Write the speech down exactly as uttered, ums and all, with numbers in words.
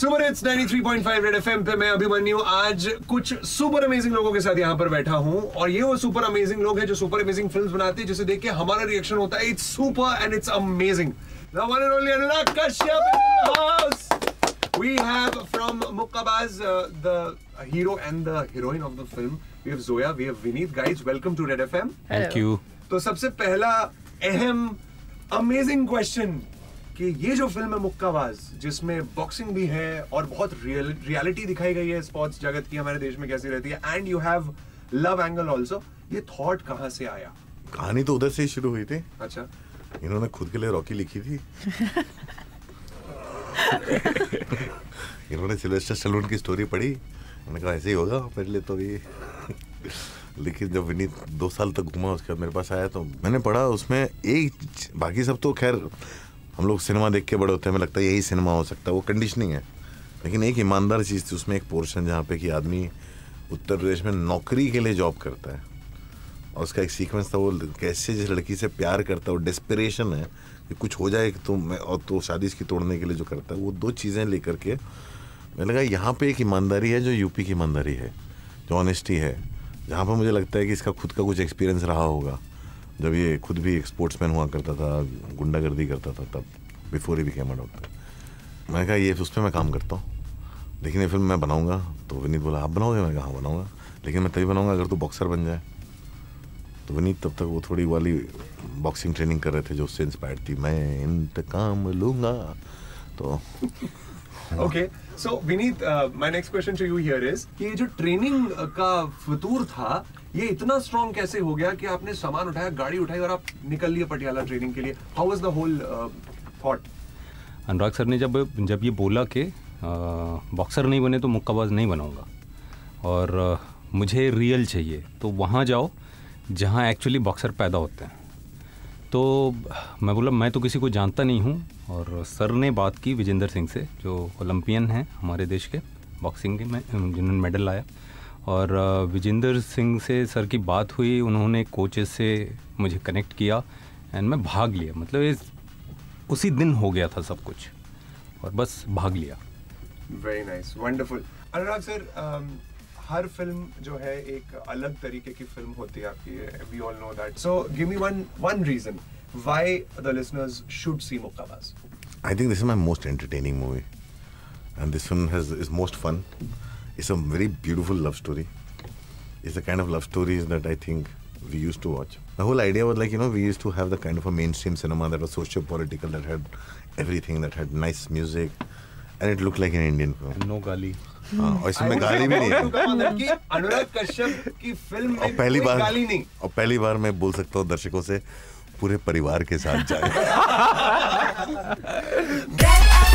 Super hits ninety three point five Red FM पे मैं अभिमन्यु आज कुछ सुपर अमेजिंग लोगों के साथ यहाँ पर बैठा हूँ और ये वो सुपर अमेजिंग लोग हैं जो सुपर अमेजिंग फिल्म्स बनाते हैं जिसे देख के हमारा रिएक्शन होता है it's super and it's amazing. The one and only Anurag Kashyap is in the house. We have from Mukkabaaz uh, the hero and the heroine of the film. We have Zoya, we have Vineet. Guys, welcome to Red F M. Thank you. तो सबसे पहला अहम amazing question कि ये जो film है मुक्काबाज जिसमें boxing भी है और बहुत रियल रियलिटी दिखाई गई है स्पोर्ट्स जगत की हमारे देश में कैसी रहती है and you have love angle also, ये थॉट कहाँ से आया? कहानी तो उधर से ही शुरू हुई थी. अच्छा, इन्होंने खुद के लिए रॉकी लिखी थी. इन्होंने सिल्वेस्टर स्टैलोन की स्टोरी पढ़ी, उन्होंने कहा ऐसे ही होगा मेरे लिए तो ये. लेकिन जब विनीत दो साल तक घूमा उसके बाद मेरे पास आया तो मैंने पढ़ा उसमें एक, बाकी सब तो खैर हम लोग सिनेमा देख के बड़े होते हैं, हमें लगता है यही सिनेमा हो सकता है, वो कंडीशनिंग है. लेकिन एक ईमानदार चीज़ थी उसमें, एक पोर्शन जहाँ पे कि आदमी उत्तर प्रदेश में नौकरी के लिए जॉब करता है और उसका एक सीक्वेंस था वो कैसे जिस लड़की से प्यार करता है, वो डेस्परेशन है कि कुछ हो जाए तो मैं, और तो शादी इसकी तोड़ने के लिए जो करता है, वो दो चीज़ें लेकर के मैंने लगा यहाँ पे एक ईमानदारी है जो यूपी की ईमानदारी है, जो ऑनेस्टी है, जहाँ पर मुझे लगता है कि इसका खुद का कुछ एक्सपीरियंस रहा होगा जब ये खुद भी एक स्पोर्ट्समैन हुआ करता था, गुंडागर्दी करता था तब, before he became a doctor. मैंने कहा ये उस पर मैं काम करता हूँ, लेकिन ये फिल्म मैं बनाऊँगा. तो विनीत बोला आप बनाओगे? मैं कहा हाँ बनाऊँगा, लेकिन मैं तभी बनाऊँगा अगर तू बॉक्सर बन जाए. तो विनीत तब तक वो थोड़ी वाली बॉक्सिंग ट्रेनिंग कर रहे थे जो उससे इंस्पायर्ड थी, मैं इंतकाम लूँगा. तो okay, so Vineet, my next question to you here is कि ये जो ट्रेनिंग का फतूर था ये इतना स्ट्रॉन्ग कैसे हो गया कि आपने सामान उठाया, गाड़ी उठाई और आप निकल लिए पटियाला ट्रेनिंग के लिए? How was the whole thought? Anurag sir ने जब जब ये बोला कि बॉक्सर नहीं बने तो मुक्काबाज नहीं बनाऊंगा और uh, मुझे रियल चाहिए, तो वहाँ जाओ जहाँ एक्चुअली बॉक्सर पैदा होते हैं. तो मैं बोला मैं तो किसी को जानता नहीं हूँ, और सर ने बात की विजेंद्र सिंह से जो ओलंपियन हैं हमारे देश के बॉक्सिंग के में जिन्होंने मेडल लाया, और विजेंद्र सिंह से सर की बात हुई, उन्होंने कोचेस से मुझे कनेक्ट किया एंड मैं भाग लिया. मतलब इस उसी दिन हो गया था सब कुछ और बस भाग लिया. Very nice, wonderful. Anurag sir, हर फिल्म जो है एक अलग तरीके की फिल्म होती है आपकी, we all know that. So give me one one reason why the listeners should see Mukkabaaz. I think this is my most entertaining movie and this film has is most fun. It's a very beautiful love story. It's the kind of love stories that I think we used to watch. The whole idea was like, you know, we used to have the kind of a mainstream cinema that was socio-political, that had everything, that had nice music, and it looked like an Indian film. And no गाली. हाँ, और इसमें गाली भी नहीं है. अनुराग कश्यप की film में पहली कोई बार गाली नहीं. और पहली बार मैं बोल सकता हूँ दर्शकों से पूरे परिवार के साथ जाए.